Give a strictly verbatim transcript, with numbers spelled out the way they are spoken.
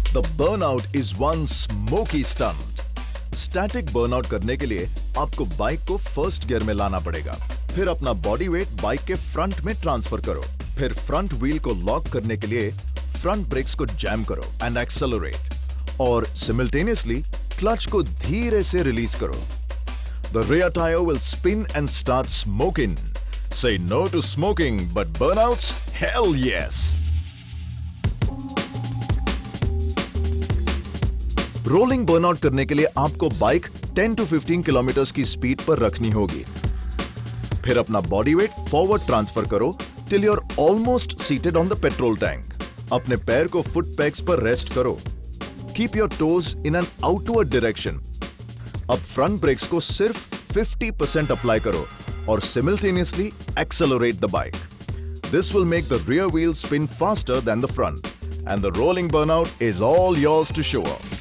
The burnout is one smoky stunt. Static burnout करने के लिए आपको बाइक को फर्स्ट गियर में लाना पड़ेगा, फिर अपना बॉडी वेट बाइक के फ्रंट में ट्रांसफर करो, फिर फ्रंट व्हील को लॉक करने के लिए फ्रंट ब्रेक्स को जैम करो एंड एक्सेलरेट, और सिमिल्टेनियसली क्लच को धीरे से रिलीज करो. The rear tire will spin and start smoking. Say no to smoking, but burnouts? Hell yes! Rolling burnout करने के लिए आपको bike ten to fifteen kilometre की स्पीड पर रखनी होगी. फिर अपना बॉडी वेट फॉरवर्ड ट्रांसफर करो till you are almost seated on the petrol tank. अपने पैर को फुट पैक्स पर रेस्ट करो. Keep your toes in an outward direction. अब फ्रंट ब्रेक्स को सिर्फ फिफ्टी परसेंट अप्लाई करो और simultaneously accelerate the bike. This will make the rear wheel spin faster than the front, and the rolling burnout is all yours to show off.